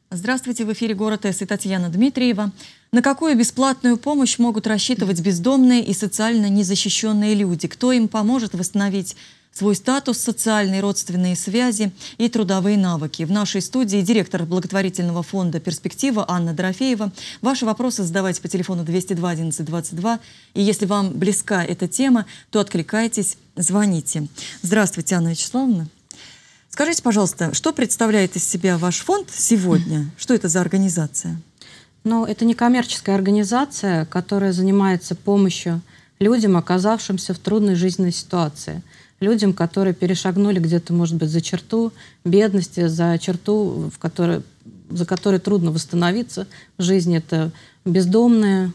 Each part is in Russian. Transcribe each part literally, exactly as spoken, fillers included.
Здравствуйте, в эфире «Город С» и Татьяна Дмитриева. На какую бесплатную помощь могут рассчитывать бездомные и социально незащищенные люди? Кто им поможет восстановить свой статус, социальные родственные связи и трудовые навыки? В нашей студии директор благотворительного фонда «Перспектива» Анна Дорофеева. Ваши вопросы задавайте по телефону двести два одиннадцать двадцать два. И если вам близка эта тема, то откликайтесь, звоните. Здравствуйте, Анна Вячеславовна. Скажите, пожалуйста, что представляет из себя ваш фонд сегодня? Что это за организация? Ну, это некоммерческая организация, которая занимается помощью людям, оказавшимся в трудной жизненной ситуации. Людям, которые перешагнули где-то, может быть, за черту бедности, за черту, в которой, за которой трудно восстановиться в жизни. Это бездомные,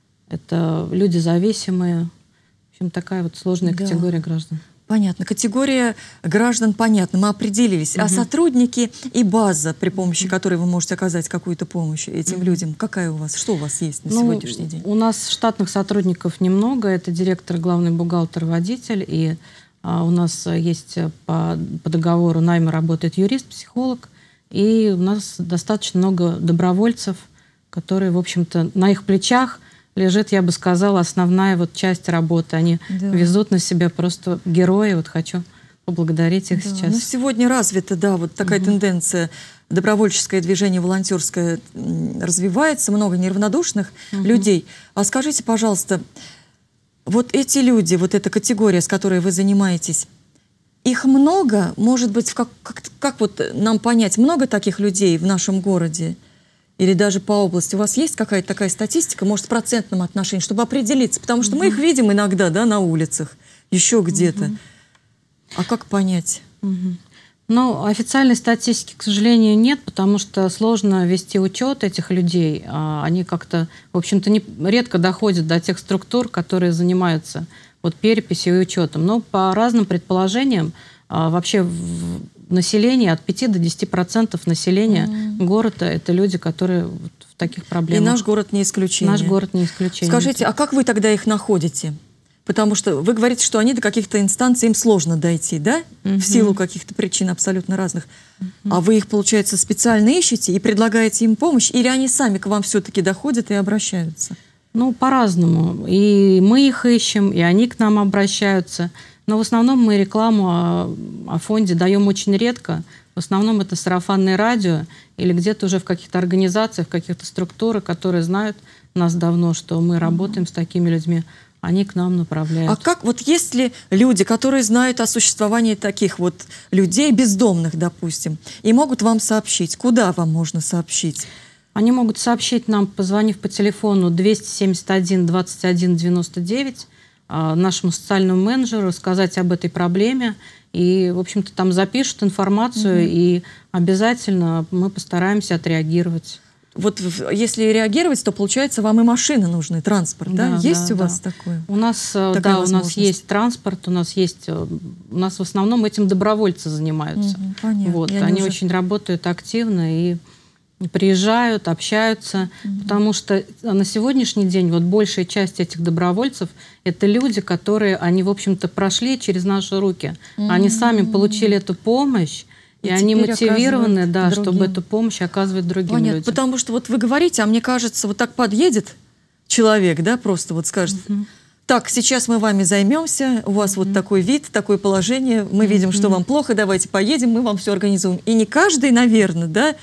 это люди зависимые. В общем, такая вот сложная да. категория граждан. Понятно. Категория граждан понятна. Мы определились. Угу. А сотрудники и база, при помощи которой вы можете оказать какую-то помощь этим угу. людям, какая у вас? Что у вас есть на ну, сегодняшний день? У нас штатных сотрудников немного. Это директор, главный бухгалтер, водитель. И а, у нас есть по, по договору найма работает юрист, психолог. И у нас достаточно много добровольцев, которые, в общем-то, на их плечах лежит, я бы сказала, основная вот часть работы. Они да. везут на себя просто герои. Вот хочу поблагодарить их да. сейчас. Ну, сегодня развита, да, вот такая угу. тенденция. Добровольческое движение, волонтерское развивается, много неравнодушных угу. людей. А скажите, пожалуйста, вот эти люди, вот эта категория, с которой вы занимаетесь, их много? Может быть, как, как, как вот нам понять, много таких людей в нашем городе? Или даже по области. У вас есть какая-то такая статистика, может, в процентном отношении, чтобы определиться? Потому что угу. мы их видим иногда, да, на улицах, еще где-то. Угу. А как понять? Угу. Ну, официальной статистики, к сожалению, нет, потому что сложно вести учет этих людей. Они как-то, в общем-то, не, редко доходят до тех структур, которые занимаются вот, переписью и учетом. Но по разным предположениям, вообще в население, от пяти до десяти процентов населения mm. города — это люди, которые вот в таких проблемах. И наш город не исключение. Наш город не исключение. Скажите, а как вы тогда их находите? Потому что вы говорите, что они до каких-то инстанций, им сложно дойти, да? Mm-hmm. В силу каких-то причин абсолютно разных. Mm-hmm. А вы их, получается, специально ищете и предлагаете им помощь? Или они сами к вам все-таки доходят и обращаются? Ну, по-разному. И мы их ищем, и они к нам обращаются. Но в основном мы рекламу о, о фонде даем очень редко. В основном это сарафанное радио или где-то уже в каких-то организациях, в каких-то структурах, которые знают нас давно, что мы работаем mm-hmm. с такими людьми, они к нам направляют. А как, вот есть ли люди, которые знают о существовании таких вот людей, бездомных, допустим, и могут вам сообщить? Куда вам можно сообщить? Они могут сообщить нам, позвонив по телефону двести семьдесят один двадцать один девяносто девять, нашему социальному менеджеру, сказать об этой проблеме. И, в общем-то, там запишут информацию, mm-hmm. и обязательно мы постараемся отреагировать. Вот если реагировать, то, получается, вам и машины нужны, транспорт, да? да? Есть да, у вас да. такое? У нас, да, у нас есть транспорт, у нас есть... У нас в основном этим добровольцы занимаются. Mm-hmm. Понятно. Вот, они уже... очень работают активно и... приезжают, общаются, mm-hmm. потому что на сегодняшний день вот большая часть этих добровольцев — это люди, которые, они, в общем-то, прошли через наши руки. Mm-hmm. Они сами получили эту помощь, и, и они мотивированы, да, чтобы эту помощь оказывать другим Понятно, людям. Потому что вот вы говорите, а мне кажется, вот так подъедет человек, да, просто вот скажет... Mm-hmm. Так, сейчас мы вами займемся, у вас mm-hmm. вот такой вид, такое положение, мы mm-hmm. видим, что вам плохо, давайте поедем, мы вам все организуем. И не каждый, наверное, да,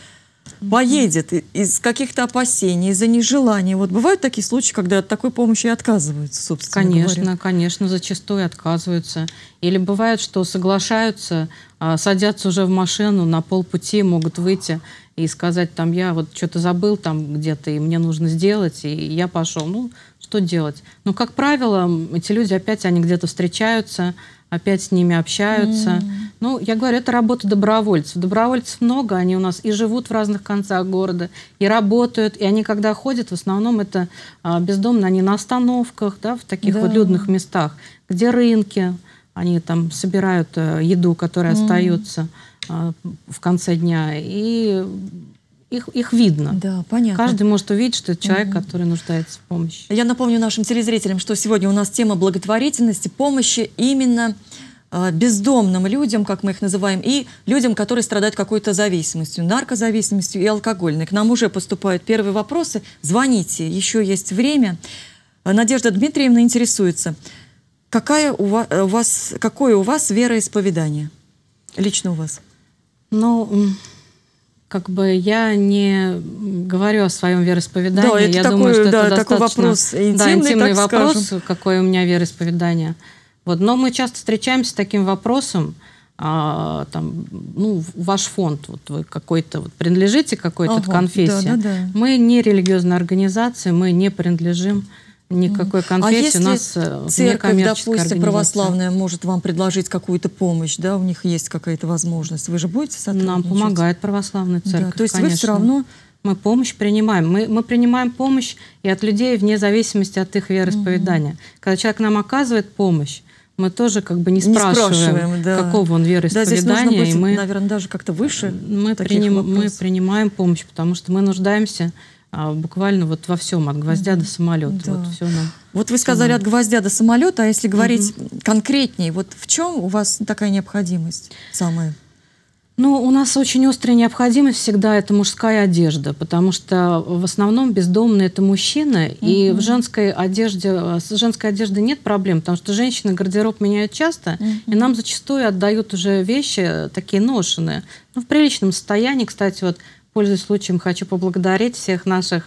поедет из каких-то опасений, из-за нежелания. Вот бывают такие случаи, когда от такой помощи отказываются, собственно Конечно, говоря. конечно, зачастую отказываются. Или бывает, что соглашаются, садятся уже в машину, на полпути могут выйти и сказать, там, я вот что-то забыл там где-то, и мне нужно сделать, и я пошел. Ну, что делать? Ну, как правило, эти люди опять, они где-то встречаются, опять с ними общаются. Mm. Ну, я говорю, это работа добровольцев. Добровольцев много, они у нас и живут в разных концах города, и работают, и они, когда ходят, в основном это а, бездомные, они на остановках, да, в таких да. вот людных местах, где рынки, они там собирают а, еду, которая mm. остается а, в конце дня, и их, их видно. Да, понятно. Каждый может увидеть, что это человек, угу. который нуждается в помощи. Я напомню нашим телезрителям, что сегодня у нас тема благотворительности, помощи именно э, бездомным людям, как мы их называем, и людям, которые страдают какой-то зависимостью, наркозависимостью и алкогольной. К нам уже поступают первые вопросы. Звоните, еще есть время. Надежда Дмитриевна интересуется, какая у вас, у вас, какое у вас вероисповедание? Лично у вас? Ну, как бы я не говорю о своем вероисповедании. Да, это я такой, думаю, что да, это такой достаточно вопрос интимный, да, интимный так вопрос, скажем. какое у меня вероисповедание. Вот. Но мы часто встречаемся с таким вопросом, а, там, ну, ваш фонд, вот вы какой-то, вот, принадлежите какой-то Ага, конфессии. да, да, да. Мы не религиозная организация, мы не принадлежим никакой конфессии. А У если нас церковь, некоммерческая допустим, организация. православная может вам предложить какую-то помощь, да, у них есть какая-то возможность, вы же будете сотрудничать? Нам помогает православная церковь, Да, то есть конечно. вы все равно... Мы помощь принимаем. Мы, мы принимаем помощь и от людей вне зависимости от их вероисповедания. Mm-hmm. Когда человек нам оказывает помощь, мы тоже как бы не, не спрашиваем, спрашиваем да. какого он вероисповедания. Да, здесь нужно быть, и мы, наверное, даже как-то выше мы, приним, мы принимаем помощь, потому что мы нуждаемся а, буквально вот во всем, от гвоздя mm-hmm. до самолета. Да. Вот, все нам, вот вы сказали нам. от гвоздя до самолета, а если говорить mm-hmm. конкретнее, вот в чем у вас такая необходимость самая? Ну, у нас очень острая необходимость всегда это мужская одежда, потому что в основном бездомные это мужчины, mm-hmm. и в женской одежде, с женской одеждой нет проблем, потому что женщины гардероб меняют часто, mm-hmm. и нам зачастую отдают уже вещи такие ношеные. Ну, в приличном состоянии, кстати, вот, пользуясь случаем, хочу поблагодарить всех наших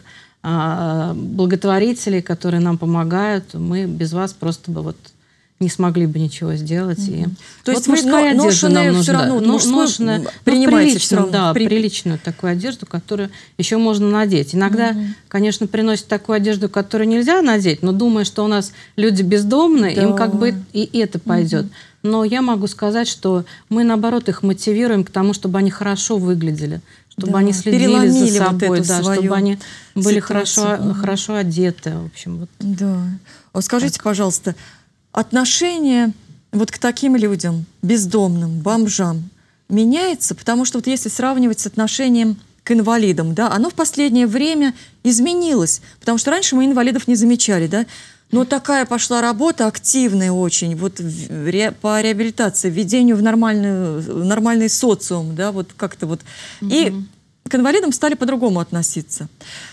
а, благотворителей, которые нам помогают. Мы без вас просто бы вот не смогли бы ничего сделать. Mm-hmm. И то вот есть вы ношеные все равно, да, ношеные, принимаете все равно, да, при... приличную такую одежду, которую еще можно надеть. Иногда, mm-hmm. конечно, приносят такую одежду, которую нельзя надеть, но думая, что у нас люди бездомные, да. им как бы и это пойдет. Mm-hmm. Но я могу сказать, что мы, наоборот, их мотивируем к тому, чтобы они хорошо выглядели, чтобы да. они следили Переломили за собой, вот да, чтобы они были хорошо, mm-hmm. хорошо одеты. В общем, вот. Да. А скажите, так. пожалуйста, отношение вот к таким людям, бездомным, бомжам, меняется? Потому что вот если сравнивать с отношением к инвалидам, да, оно в последнее время изменилось. Потому что раньше мы инвалидов не замечали, да. Но такая пошла работа активная очень вот в ре, по реабилитации, введению в нормальный, в нормальный социум, да, вот как-то вот. Mm-hmm. И к инвалидам стали по-другому относиться.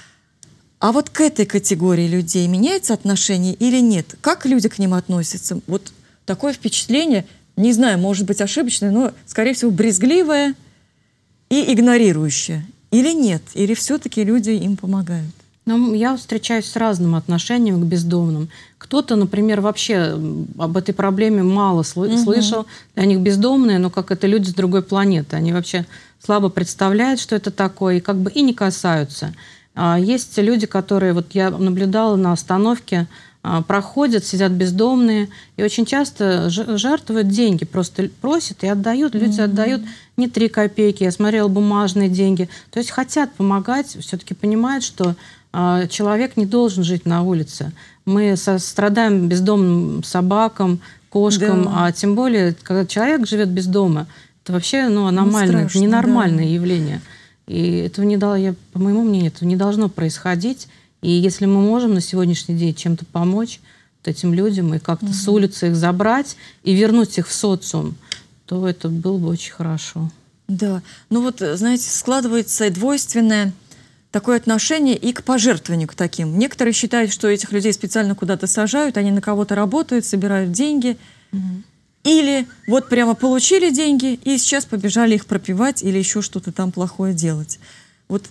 А вот к этой категории людей меняется отношение или нет? Как люди к ним относятся? Вот такое впечатление, не знаю, может быть ошибочное, но, скорее всего, брезгливое и игнорирующее. Или нет? Или все-таки люди им помогают? Ну, я встречаюсь с разным отношением к бездомным. Кто-то, например, вообще об этой проблеме мало сл- угу. слышал. Для них бездомные, но как это люди с другой планеты. Они вообще слабо представляют, что это такое, и как бы и не касаются. Есть люди, которые, вот я наблюдала на остановке, проходят, сидят бездомные, и очень часто жертвуют деньги, просто просят и отдают. Люди mm-hmm. отдают не три копейки, я смотрела бумажные деньги. То есть хотят помогать, все-таки понимают, что человек не должен жить на улице. Мы сострадаем бездомным собакам, кошкам, да. а тем более, когда человек живет без дома, это вообще ну, аномальное, ну, страшно, ненормальное да. явление. И этого не дало, я, по моему мнению, этого не должно происходить. И если мы можем на сегодняшний день чем-то помочь вот этим людям и как-то угу. с улицы их забрать и вернуть их в социум, то это было бы очень хорошо. Да, ну вот, знаете, складывается двойственное такое отношение и к пожертвованию к таким. Некоторые считают, что этих людей специально куда-то сажают, они на кого-то работают, собирают деньги. Угу. Или вот прямо получили деньги и сейчас побежали их пропивать или еще что-то там плохое делать. Вот,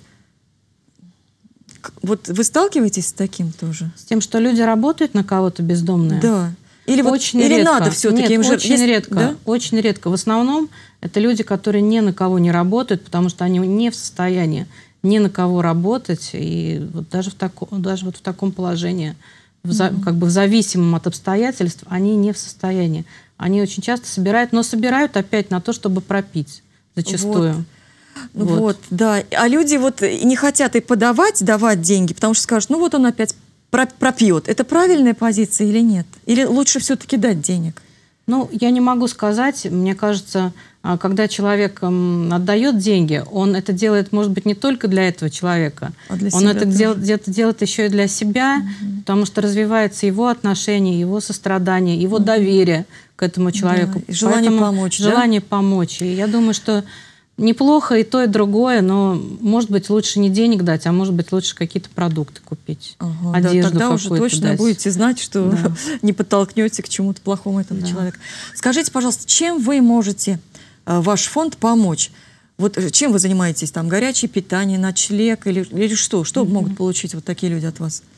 вот вы сталкиваетесь с таким тоже? С тем, что люди работают на кого-то бездомные? Да. Или, очень вот, или редко. надо все-таки им Нет, же... очень Есть... редко. Да? Очень редко. В основном это люди, которые ни на кого не работают, потому что они не в состоянии ни на кого работать. И вот даже в, тако, даже вот в таком положении, в за, mm-hmm. как бы в зависимом от обстоятельств, они не в состоянии. Они очень часто собирают, но собирают опять на то, чтобы пропить зачастую. Вот, вот. вот да. А люди вот не хотят и подавать, давать деньги, потому что скажут, ну вот он опять пропьет. Это правильная позиция или нет? Или лучше все-таки дать денег? Ну, я не могу сказать. Мне кажется, когда человек отдает деньги, он это делает, может быть, не только для этого человека. А для он это делает, делает еще и для себя, угу. потому что развивается его отношение, его сострадание, его угу. доверие к этому человеку. Да, желание Поэтому помочь. Желание да? помочь. И я думаю, что неплохо и то, и другое, но, может быть, лучше не денег дать, а может быть, лучше какие-то продукты купить. Ага, одежду да, тогда уже точно дать. будете знать, что Да. не подтолкнете к чему-то плохому этого Да. человека. Скажите, пожалуйста, чем вы можете, ваш фонд, помочь? Вот чем вы занимаетесь? Там горячее питание, ночлег или, или что? Что mm-hmm. могут получить вот такие люди от вас?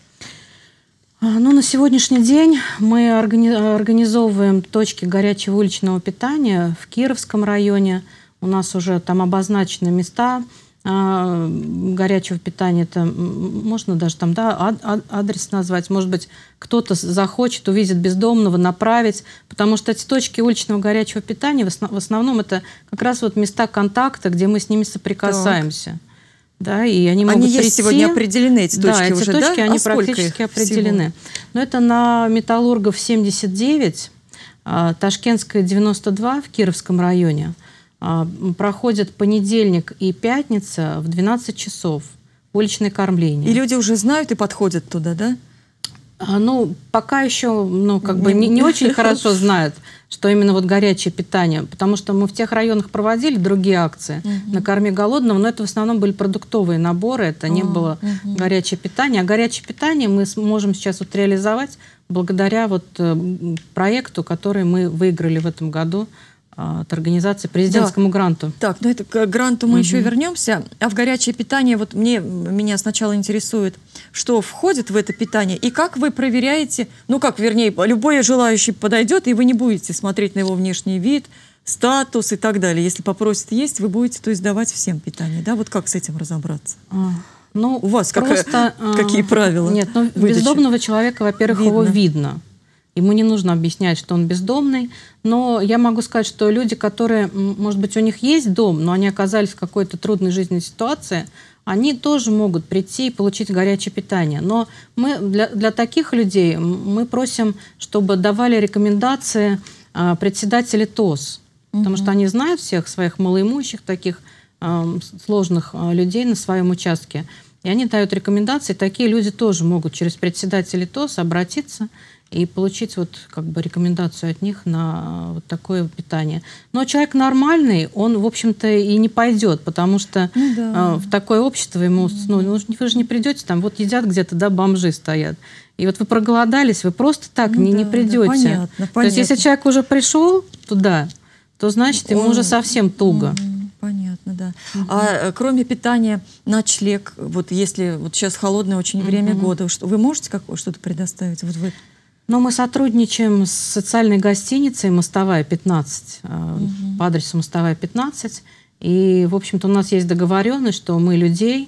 Ну, на сегодняшний день мы органи организовываем точки горячего уличного питания в Кировском районе. У нас уже там обозначены места э, горячего питания. Это, можно даже там да, ад адрес назвать. Может быть, кто-то захочет, увидит бездомного, направить. Потому что эти точки уличного горячего питания в, основ в основном это как раз вот места контакта, где мы с ними соприкасаемся. Так. Да, и они могут они есть прийти. Сегодня определены, эти точки да, эти уже, точки, да? они а практически определены. Всего? Но это на Металлургов семьдесят девять, Ташкентская девяносто два в Кировском районе. Проходит понедельник и пятница в двенадцать часов. Уличное кормление. И люди уже знают и подходят туда, да? Ну, пока еще, ну, как бы не, не очень хорошо знают, что именно вот горячее питание, потому что мы в тех районах проводили другие акции uh-huh. «Накорми голодного», но это в основном были продуктовые наборы, это не uh-huh. было uh-huh. горячее питание. А горячее питание мы можем сейчас вот реализовать благодаря вот проекту, который мы выиграли в этом году от организации президентскому да. гранту. Так, ну это к гранту мы угу. еще вернемся. А в горячее питание, вот мне, меня сначала интересует, что входит в это питание и как вы проверяете, ну как, вернее, любой желающий подойдет, и вы не будете смотреть на его внешний вид, статус и так далее. Если попросит есть, вы будете, то есть, давать всем питание. Да, вот как с этим разобраться? А, ну, у вас просто, как, какие правила? Нет, ну, бездомного человека, во-первых, его видно. Ему не нужно объяснять, что он бездомный. Но я могу сказать, что люди, которые, может быть, у них есть дом, но они оказались в какой-то трудной жизненной ситуации, они тоже могут прийти и получить горячее питание. Но мы для, для таких людей мы просим, чтобы давали рекомендации а, председатели ТОС. Mm-hmm. Потому что они знают всех своих малоимущих, таких а, сложных а, людей на своем участке. И они дают рекомендации. Такие люди тоже могут через председателей ТОС обратиться и получить вот как бы рекомендацию от них на вот такое питание. Но человек нормальный, он, в общем-то, и не пойдет, потому что ну, да. э, в такое общество ему, ну, вы же не придете, там вот едят где-то, да, бомжи стоят. И вот вы проголодались, вы просто так ну, не, да, не придете. Да, понятно, понятно. То есть если человек уже пришел туда, то значит ему он... уже совсем туго. Понятно, да. Угу. А кроме питания, ночлег, вот если вот сейчас холодное очень время угу. года, что, вы можете как, что-то предоставить? Вот вы... Но мы сотрудничаем с социальной гостиницей «Мостовая пятнадцать», угу. по адресу «Мостовая пятнадцать». И, в общем-то, у нас есть договоренность, что мы людей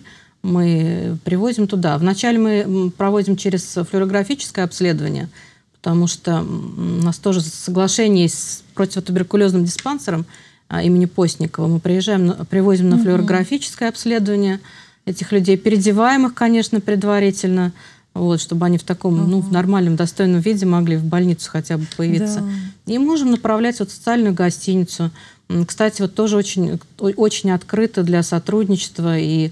мы привозим туда. Вначале мы проводим через флюорографическое обследование, потому что у нас тоже соглашение с противотуберкулезным диспансером имени Постникова. Мы приезжаем, привозим на флюорографическое обследование этих людей, переодеваем их, конечно, предварительно, вот, чтобы они в таком, uh-huh. ну, в нормальном, достойном виде могли в больницу хотя бы появиться. Да. И можем направлять вот в социальную гостиницу. Кстати, вот тоже очень, очень открыто для сотрудничества. И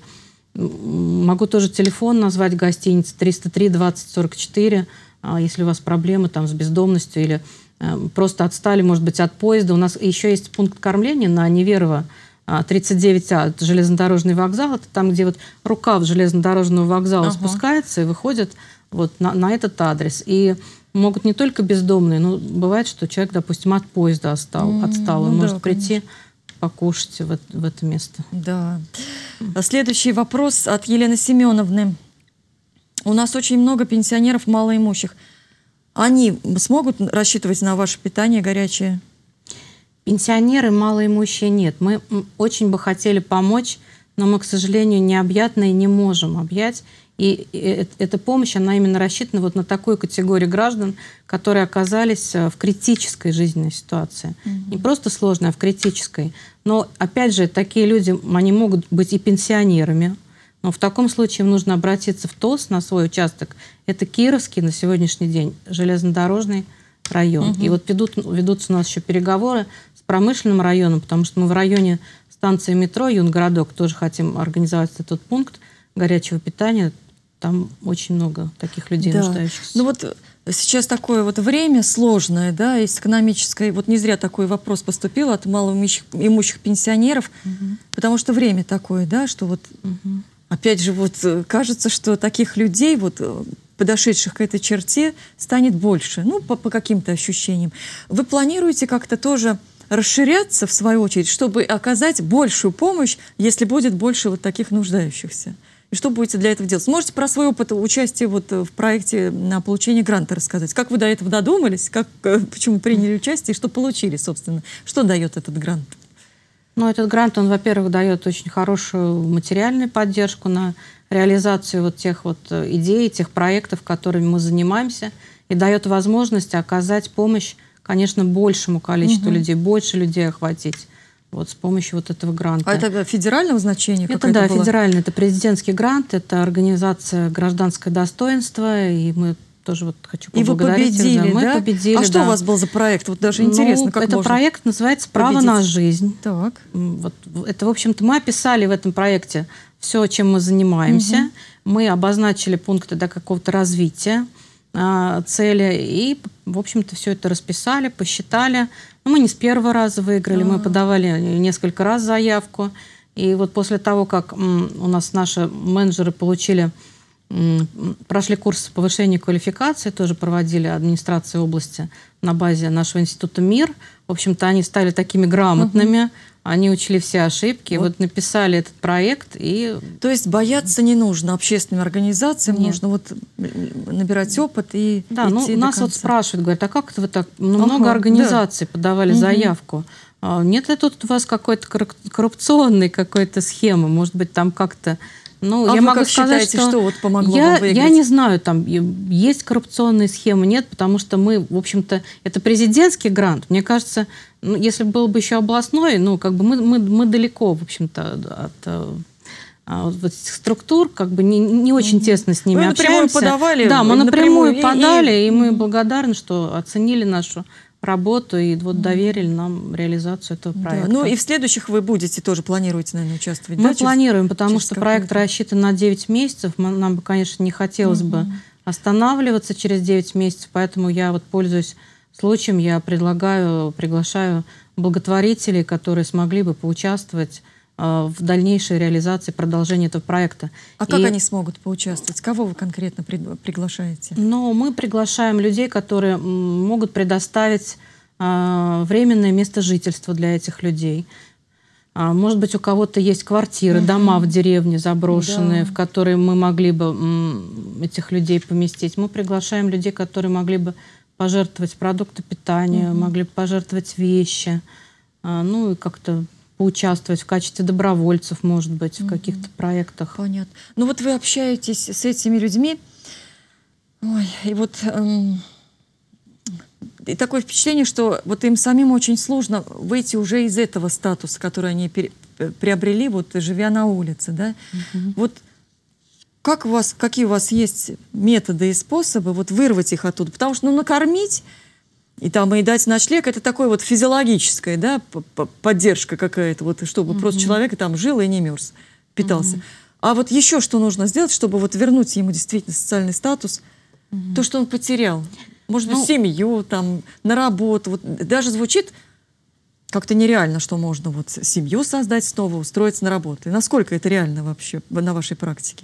могу тоже телефон назвать гостиницы триста три двадцать сорок четыре, если у вас проблемы там с бездомностью или просто отстали, может быть, от поезда. У нас еще есть пункт кормления на Неверова тридцать девять А, это железнодорожный вокзал, это там, где вот рукав железнодорожного вокзала ага. спускается и выходит вот на, на этот адрес. И могут не только бездомные, но бывает, что человек, допустим, от поезда отстал, mm, отстал, он ну может да, прийти конечно. покушать в, в это место. Да. Следующий вопрос от Елены Семеновны. У нас очень много пенсионеров малоимущих. Они смогут рассчитывать на ваше питание горячее? Пенсионеры малоимущие нет. Мы очень бы хотели помочь, но мы, к сожалению, необъятно и не можем объять. И эта помощь, она именно рассчитана вот на такую категорию граждан, которые оказались в критической жизненной ситуации. Mm-hmm. Не просто сложной, а в критической. Но, опять же, такие люди, они могут быть и пенсионерами. Но в таком случае им нужно обратиться в ТОС на свой участок. Это Кировский на сегодняшний день железнодорожный район. Mm-hmm. И вот ведут, ведутся у нас еще переговоры с промышленным районом, потому что мы в районе станции метро Юнгородок тоже хотим организовать этот пункт горячего питания. Там очень много таких людей, да. нуждающихся. Ну вот сейчас такое вот время сложное, да, из экономической, вот не зря такой вопрос поступил от малоимущих пенсионеров, угу. потому что время такое, да, что вот, угу. опять же, вот кажется, что таких людей, вот, подошедших к этой черте, станет больше, ну, по, по каким-то ощущениям. Вы планируете как-то тоже расширяться, в свою очередь, чтобы оказать большую помощь, если будет больше вот таких нуждающихся? И что будете для этого делать? Сможете про свой опыт участия вот в проекте на получение гранта рассказать? Как вы до этого додумались? Как, почему приняли участие и что получили, собственно? Что дает этот грант? Ну, этот грант, он, во-первых, дает очень хорошую материальную поддержку на реализацию вот тех вот идей, тех проектов, которыми мы занимаемся, и дает возможность оказать помощь, конечно, большему количеству угу. людей, больше людей охватить. Вот с помощью вот этого гранта. А это федерального значения? Это, да, федеральный, это президентский грант, это организация «Гражданское достоинство», и мы тоже вот хочу поблагодарить. И вы победили, да? Мы да? победили, А что да. у вас был за проект? Вот даже интересно, ну, как это можно проект называется «Право победить? на жизнь». Так. Вот, это, в общем-то, мы описали в этом проекте все, чем мы занимаемся. Угу. Мы обозначили пункты до какого-то развития, цели, и, в общем-то, все это расписали, посчитали. Но мы не с первого раза выиграли, А-а-а. мы подавали несколько раз заявку. И вот после того, как у нас наши менеджеры получили, прошли курс повышения квалификации, тоже проводили администрации области на базе нашего института МИР. В общем-то, они стали такими грамотными, угу. они учли все ошибки, вот. вот написали этот проект. И... То есть бояться не нужно общественным организациям, Нет. нужно вот набирать опыт и Да, идти ну, до нас конца. вот спрашивают, говорят, а как это вы так, ну, ага, много организаций да. подавали угу. заявку. А, нет ли тут у вас какой-то коррупционной какой-то схемы? Может быть, там как-то... Ну, а я вы могу как сказать, считаете, что, что вот помогло я, вам выиграть? Я не знаю, там есть коррупционные схемы, нет, потому что мы, в общем-то, это президентский грант. Мне кажется, ну, если был бы еще областной, ну, как бы мы, мы, мы далеко, в общем-то, от... Вот структур, как бы не, не очень mm-hmm. тесно с ними вы общаемся. Напрямую подавали, да, мы напрямую, напрямую подали, и, и мы mm-hmm. благодарны, что оценили нашу работу и вот mm-hmm. доверили нам реализацию этого проекта. Да. Ну и в следующих вы будете тоже, планируете, наверное, участвовать? Мы да, планируем, через, потому через что проект рассчитан на девять месяцев. Нам бы, конечно, не хотелось mm-hmm. бы останавливаться через девять месяцев, поэтому я вот пользуюсь случаем, я предлагаю, приглашаю благотворителей, которые смогли бы поучаствовать в дальнейшей реализации, продолжения этого проекта. А как и... они смогут поучаствовать? Кого вы конкретно приглашаете? Ну, мы приглашаем людей, которые могут предоставить а, временное место жительства для этих людей. А, может быть, у кого-то есть квартиры, угу. дома в деревне заброшенные, да. в которые мы могли бы м, этих людей поместить. Мы приглашаем людей, которые могли бы пожертвовать продукты питания, угу. могли бы пожертвовать вещи, а, ну и как-то поучаствовать в качестве добровольцев, может быть, в mm-hmm. каких-то проектах. Понятно. Ну вот вы общаетесь с этими людьми, ой, и вот эм, и такое впечатление, что вот им самим очень сложно выйти уже из этого статуса, который они пере, приобрели, вот живя на улице, да. Mm-hmm. Вот как у вас, какие у вас есть методы и способы вот вырвать их оттуда? Потому что ну, накормить и там и дать ночлег, это такое вот физиологическое, да, поддержка какая-то, вот, чтобы mm-hmm. просто человек там жил и не мерз, питался. Mm-hmm. А вот еще что нужно сделать, чтобы вот вернуть ему действительно социальный статус, mm-hmm. то, что он потерял? Может быть, ну, семью, там, на работу. Вот, даже звучит как-то нереально, что можно вот семью создать снова, устроиться на работу. И насколько это реально вообще на вашей практике?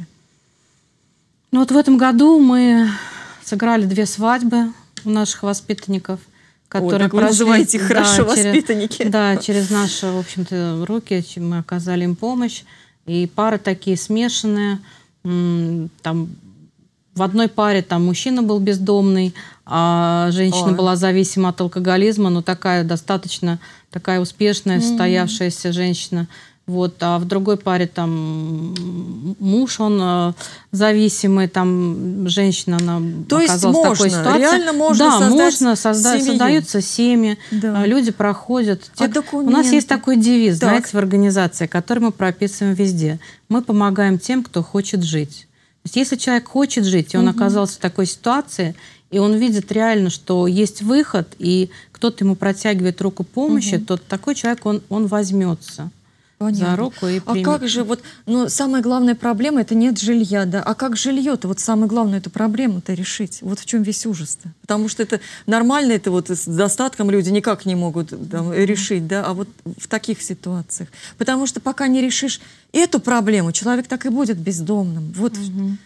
Ну вот в этом году мы сыграли две свадьбы у наших воспитанников, которые Ой, как вы прошли, называете их да, хорошо, через, воспитанники. Да, через наши, в общем-то, руки мы оказали им помощь. И пары такие смешанные. Там, в одной паре там мужчина был бездомный, а женщина Ой. была зависима от алкоголизма, но такая достаточно такая успешная, состоявшаяся mm. женщина. Вот, а в другой паре там муж, он э, зависимый, там женщина, она То оказалась в такой ситуации. Реально можно да, создать можно создать, создаются семьи, да. люди проходят. А Те, у нас есть такой девиз, так. знаете, в организации, который мы прописываем везде. Мы помогаем тем, кто хочет жить. То есть, если человек хочет жить, и он угу. оказался в такой ситуации, и он видит реально, что есть выход, и кто-то ему протягивает руку помощи, угу. то такой человек, он, он возьмется. Понятно. за руку и А примет. как же, вот, ну, самая главная проблема — это нет жилья, да? А как жилье-то, вот самое главное, эту проблему-то решить? Вот в чем весь ужас-то? Потому что это нормально, это вот с достатком люди никак не могут там решить, да? А вот в таких ситуациях. Потому что пока не решишь эту проблему, человек так и будет бездомным. Вот. Мгм.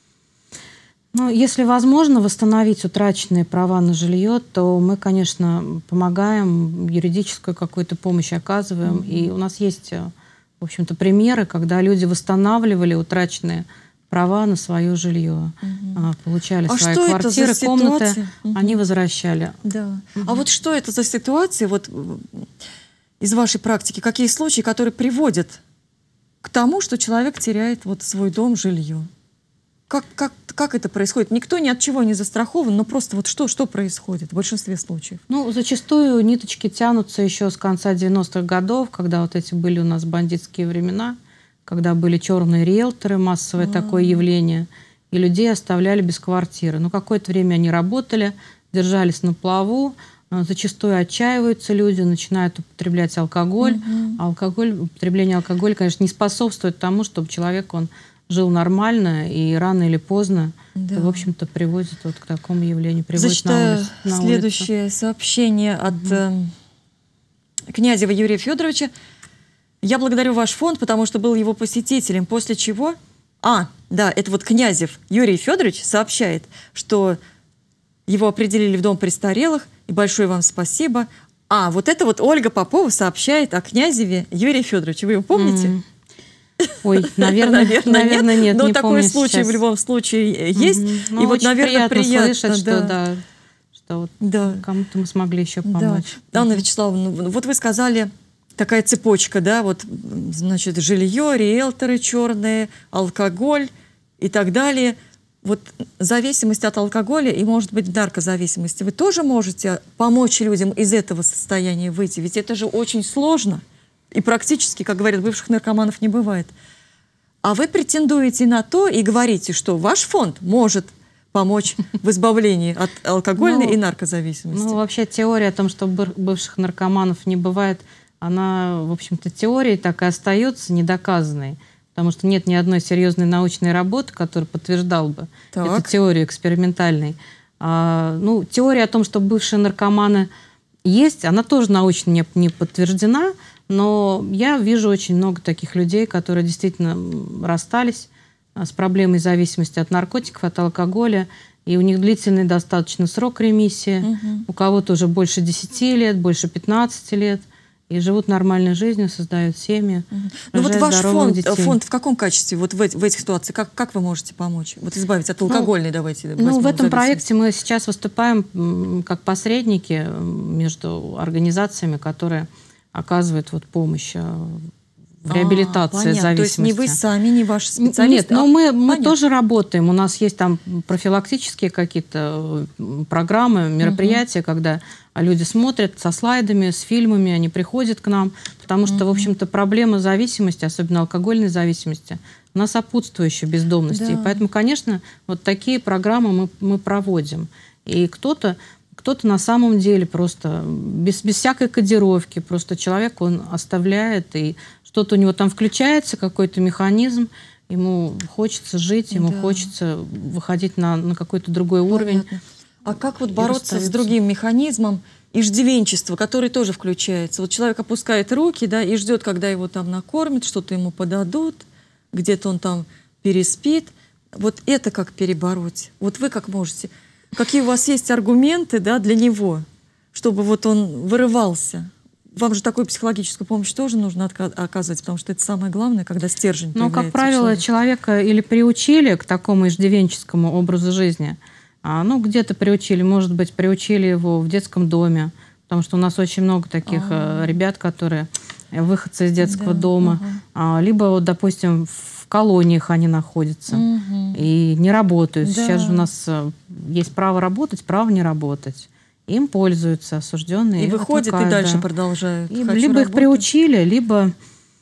Ну, если возможно восстановить утраченные права на жилье, то мы, конечно, помогаем, юридическую какую-то помощь оказываем. Мгм. И у нас есть, э, в общем-то, примеры, когда люди восстанавливали утраченные права на свое жилье, Мгм. а, получали А свои что это за квартиры, комнаты, ситуация? Мгм. они возвращали. Да. А вот что это за ситуации, вот м, из вашей практики, какие случаи, которые приводят к тому, что человек теряет вот свой дом, жилье? Как, как, как это происходит? Никто ни от чего не застрахован, но просто вот что, что происходит в большинстве случаев? Ну, зачастую ниточки тянутся еще с конца девяностых годов, когда вот эти были у нас бандитские времена, когда были черные риэлторы, массовое А. такое явление, и людей оставляли без квартиры. Но какое-то время они работали, держались на плаву, а, зачастую отчаиваются люди, начинают употреблять алкоголь. Мгм. А алкоголь, употребление алкоголя, конечно, не способствует тому, чтобы человек, он жил нормально, и рано или поздно, Да. это, в общем-то, приводит вот к такому явлению, приводит Зачитаю на улицу. на улицу. следующее сообщение от э, Князева Юрия Федоровича. Я благодарю ваш фонд, потому что был его посетителем, после чего... А, да, это вот Князев Юрий Федорович сообщает, что его определили в дом престарелых, и большое вам спасибо. А, вот это вот Ольга Попова сообщает о Князеве Юрии Федоровиче. Вы его помните? М. Ой, наверное, наверное, нет, Но не такой помню случай сейчас. в любом случае есть. Мгм. Ну, И вот, очень наверное, приятно, приятно, слышать, да. что, да, что вот Да. кому-то мы смогли еще Да. помочь. Анна Мгм. Вячеславовна, ну, вот вы сказали, такая цепочка, да, вот, м, значит, жилье, риэлторы черные, алкоголь и так далее. Вот зависимость от алкоголя и, может быть, наркозависимости. Вы тоже можете помочь людям из этого состояния выйти? Ведь это же очень сложно. И практически, как говорят, бывших наркоманов не бывает. А вы претендуете на то и говорите, что ваш фонд может помочь в избавлении от алкогольной Ну, и наркозависимости. Ну, вообще теория о том, что быр- бывших наркоманов не бывает, она, в общем-то, теорией так и остается недоказанной. Потому что нет ни одной серьезной научной работы, которая подтверждала бы Так. эту теорию экспериментальной. А, ну, теория о том, что бывшие наркоманы есть, она тоже научно не, не подтверждена, но я вижу очень много таких людей, которые действительно м, расстались а, с проблемой зависимости от наркотиков, от алкоголя, и у них длительный достаточно срок ремиссии, Мгм. у кого-то уже больше десяти лет, больше пятнадцати лет, и живут нормальной жизнью, создают семьи, Ну вот рожают ваш здоровых фонд, детей. фонд в каком качестве, вот в, эти- в этих ситуациях, как, как вы можете помочь? Вот избавить от алкогольной, давайте. Ну, возьмем в этом зависимость. проекте мы сейчас выступаем м, как посредники м, между организациями, которые оказывают вот помощь э, в А, реабилитации понятно. зависимости. То есть не вы сами, не ваши Н- специалисты? Нет, но а- мы, мы понятно. тоже работаем. У нас есть там профилактические какие-то м, программы, мероприятия, когда люди смотрят со слайдами, с фильмами, они приходят к нам, потому что, в общем-то, проблема зависимости, особенно алкогольной зависимости, она сопутствующая бездомности. Да. И поэтому, конечно, вот такие программы мы, мы проводим. И кто-то кто-то на самом деле просто без, без всякой кодировки, просто человек, он оставляет, и что-то у него там включается, какой-то механизм, ему хочется жить, ему Да. хочется выходить на, на какой-то другой уровень. Понятно. А как вот И бороться с расстаются. другим механизмом иждивенчества, который тоже включается? Вот человек опускает руки, да, и ждет, когда его там накормят, что-то ему подадут, где-то он там переспит. Вот это как перебороть? Вот вы как можете? Какие у вас есть аргументы, да, для него, чтобы вот он вырывался? Вам же такую психологическую помощь тоже нужно отка- оказывать, потому что это самое главное, когда стержень Но, появляется как у правило, человека. человека или приучили к такому иждивенческому образу жизни, а, ну, где-то приучили, может быть, приучили его в детском доме, потому что у нас очень много таких А. э, ребят, которые выходцы из детского Да, дома, а, либо, вот, допустим, в колониях они находятся Мгм. и не работают. Да. Сейчас же у нас э, есть право работать, право не работать. Им пользуются осужденные. И выходят, и отвлекают, дальше да. продолжают. И Хочу либо их работать. приучили, либо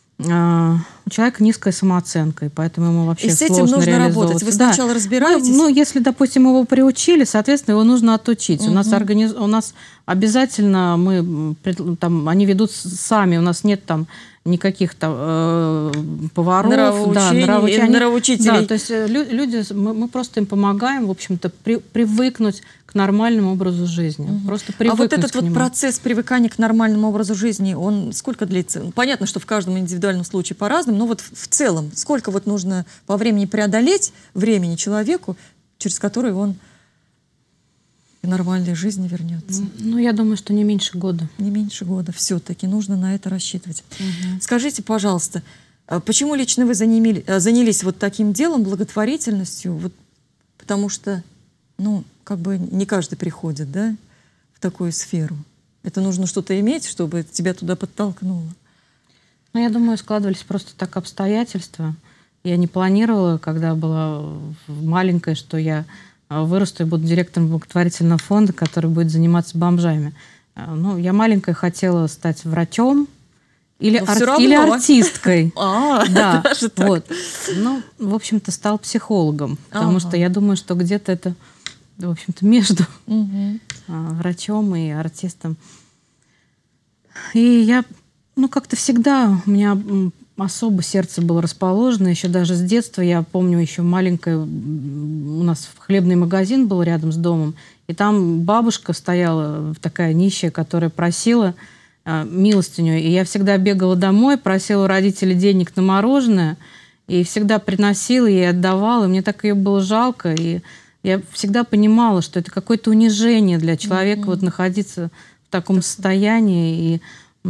а, у человека низкая самооценка, и поэтому ему вообще И с этим сложно нужно работать. реализовываться. Вы Да. сначала разбираетесь? Ну, ну, если, допустим, его приучили, соответственно, его нужно отучить. У нас Мгм. организ... у нас обязательно мы м, пред- там они ведут с- сами, у нас нет там никаких там э, поваров, да, нравоучений, нравоучителей. Да, то есть лю люди, мы, мы просто им помогаем, в общем-то, при, привыкнуть к нормальному образу жизни. Угу. Просто привыкнуть а вот этот к вот нему. процесс привыкания к нормальному образу жизни, он сколько длится? Понятно, что в каждом индивидуальном случае по-разному, но вот в целом, сколько вот нужно по времени преодолеть времени человеку, через который он к нормальной жизни вернется? Ну, я думаю, что не меньше года. Не меньше года. Все-таки нужно на это рассчитывать. Угу. Скажите, пожалуйста, почему лично вы занялись, занялись вот таким делом, благотворительностью? Вот, потому что, ну, как бы не каждый приходит, да, в такую сферу. Это нужно что-то иметь, чтобы тебя туда подтолкнуло. Ну, я думаю, складывались просто так обстоятельства. Я не планировала, когда была маленькая, что я вырасту и буду директором благотворительного фонда, который будет заниматься бомжами. Ну, я маленькая хотела стать врачом или, ар или артисткой. А, да, вот. Ну, в общем-то, стал психологом, потому что я думаю, что где-то это, в общем-то, между врачом и артистом. И я, ну, как-то всегда у меня особо сердце было расположено, еще даже с детства. Я помню, еще маленькая, у нас хлебный магазин был рядом с домом, и там бабушка стояла, такая нищая, которая просила а, милостыню. И я всегда бегала домой, просила у родителей денег на мороженое, и всегда приносила ей, отдавала. И мне так ее было жалко, и я всегда понимала, что это какое-то унижение для человека, mm-hmm. вот находиться в таком состоянии. И,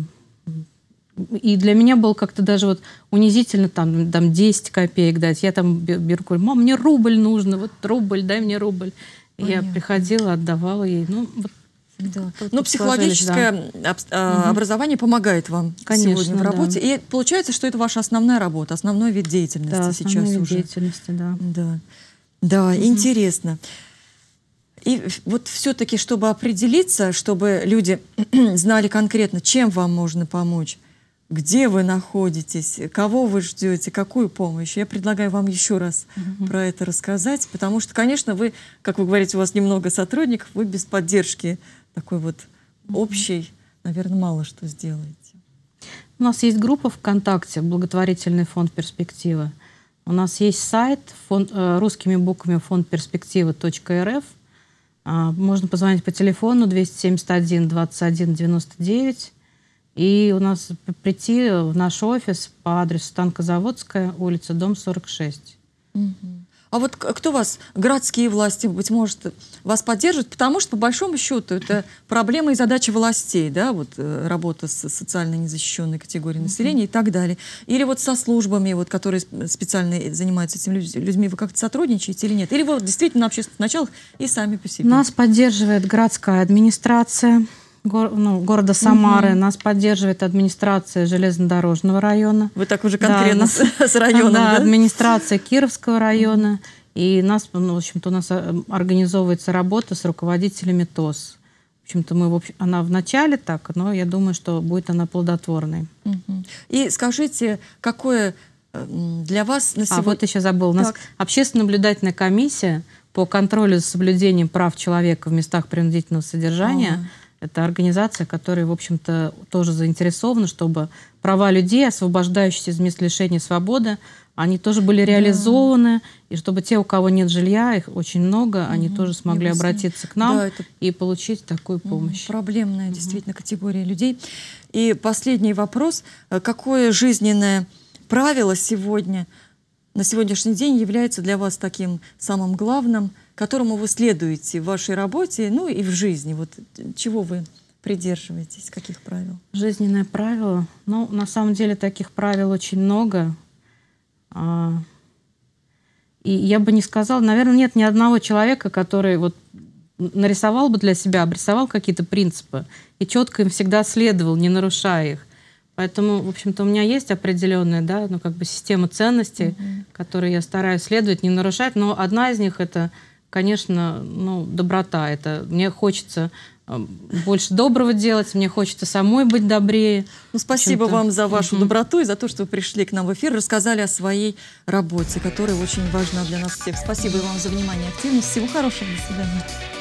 И для меня было как-то даже вот унизительно там, там десять копеек дать. Я там беру, говорю, мам, мне рубль нужно, вот рубль, дай мне рубль. И я приходила, отдавала ей. Ну, вот, да. Но психологическое да. об, угу. образование помогает вам Конечно, сегодня в работе. Да. И получается, что это ваша основная работа, основной вид деятельности да, сейчас основной уже. Вид деятельности, да. Да, да угу. интересно. И вот все-таки, чтобы определиться, чтобы люди знали конкретно, чем вам можно помочь, где вы находитесь, кого вы ждете, какую помощь. Я предлагаю вам еще раз uh-huh. про это рассказать, потому что, конечно, вы, как вы говорите, у вас немного сотрудников, вы без поддержки такой вот общей, uh-huh. наверное, мало что сделаете. У нас есть группа ВКонтакте, благотворительный фонд «Перспектива». У нас есть сайт фонд, русскими буквами фонд перспектива точка эр эф. Можно позвонить по телефону двести семьдесят один двадцать один девяносто девять. И у нас прийти в наш офис по адресу Танкозаводская, улица, дом сорок шесть. Угу. А вот кто вас, городские власти, быть может, вас поддержат? Потому что, по большому счету, это проблема и задача властей, да, вот работа с социально незащищенной категорией населения угу. и так далее. Или вот со службами, вот, которые специально занимаются этими людьми, вы как-то сотрудничаете или нет? Или вы действительно на общественных началах и сами по себе? Нас поддерживает городская администрация. Гор, ну, города Самары. Угу. Нас поддерживает администрация железнодорожного района. Вы так уже конкретно да, с, с районом, да? Да, администрация Кировского района. Угу. И нас, ну, в общем-то, у нас организовывается работа с руководителями ТОС. В общем-то, мы, в общем, она в начале так, но я думаю, что будет она плодотворной. Угу. И скажите, какое для вас на сегодня... А вот еще забыл. У нас общественно-наблюдательная комиссия по контролю за соблюдением прав человека в местах принудительного содержания. А-а-а. Это организация, которая, в общем-то, тоже заинтересована, чтобы права людей, освобождающихся из мест лишения свободы, они тоже были реализованы, да. и чтобы те, у кого нет жилья, их очень много, угу. они тоже смогли обратиться к нам да, это... и получить такую помощь. Угу. Проблемная угу. действительно категория людей. И последний вопрос. Какое жизненное правило сегодня, на сегодняшний день является для вас таким самым главным, которому вы следуете в вашей работе, ну и в жизни? Вот чего вы придерживаетесь, каких правил? Жизненное правило? Ну, на самом деле таких правил очень много. И я бы не сказала, наверное, нет ни одного человека, который вот нарисовал бы для себя, обрисовал какие-то принципы и четко им всегда следовал, не нарушая их. Поэтому, в общем-то, у меня есть определенная, да, ну, как бы система ценностей, mm-hmm. которые я стараюсь следовать, не нарушать. Но одна из них — это, конечно, ну, доброта. Это мне хочется больше доброго делать, мне хочется самой быть добрее. Ну, спасибо вам за вашу mm-hmm. доброту и за то, что вы пришли к нам в эфир, рассказали о своей работе, которая очень важна для нас всех. Спасибо вам за внимание и активность. Всего хорошего. До свидания.